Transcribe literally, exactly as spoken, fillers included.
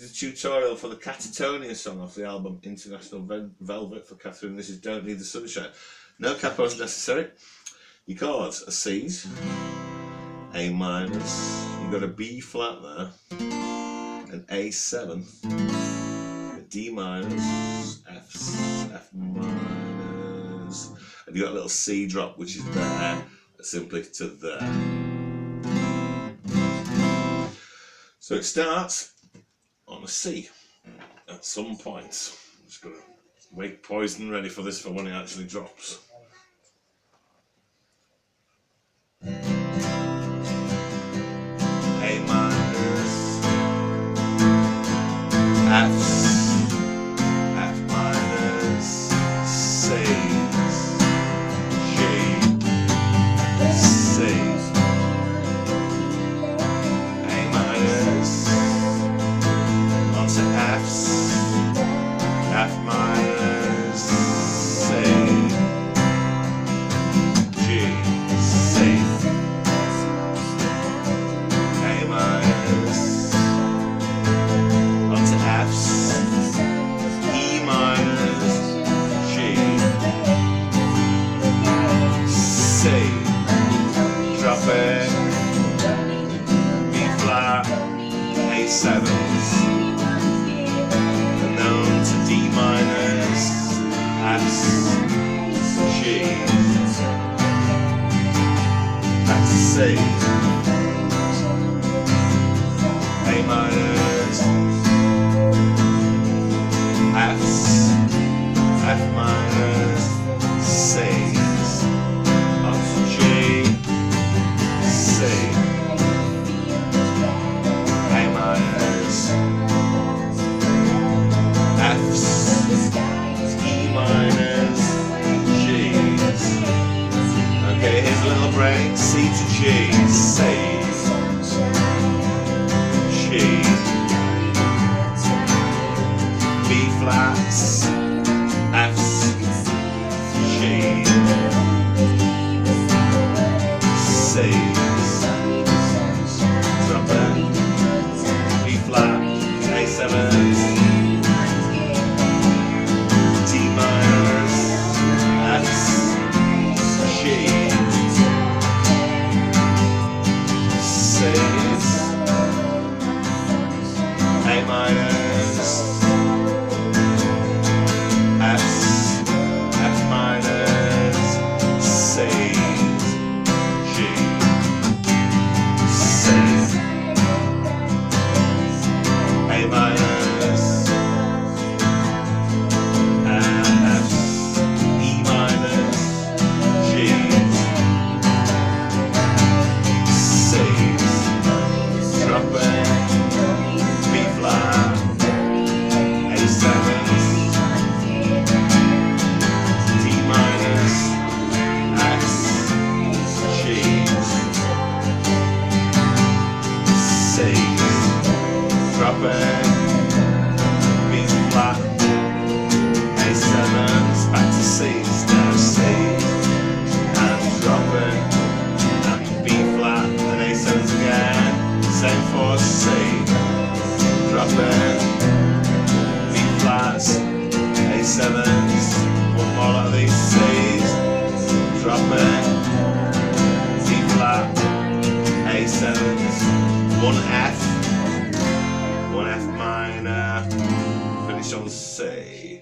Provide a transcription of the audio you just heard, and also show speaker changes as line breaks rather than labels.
the tutorial for the Catatonia song off the album International Vel Velvet for Katherine. This is Don't Need the Sunshine. No capos necessary. Your chords are C's, A minors, you've got a B flat there, an A seven, a D minors, F's, F minors, and you've got a little C drop which is there, simply to there. So it starts on a C at some point. I'm just going to make Poison ready for this for when it actually drops. A minors, F's, F minors, C's, G, C, A minors, onto F's, F minors, C, G, C, A minors, onto F's, E minors, G, C, drop it, B flat, A sevens, and down to D minors, F's, G, back to C, A minors, F's, F minors, C's, up to G, C, A minors, F's, E minors, G's. Okay, here's a little break. C to G, C, G, B flats, F's, G, C's, drop it, B flat, A sevens, D minors, F's, G, C's, A minors, F's, F minors, C's, G, C, A minors, F's, E minors, G's, C's, drop it, B flat, A sevens, D minors, F's, G's, C's, drop it, B flat, A sevens, back to C's, now C, and drop it, and B flat, and A sevens again, same for C, drop it, B flats, A sevens, one more of these C's, drop it, B flat, A sevens, one F, one F minor, finish on C.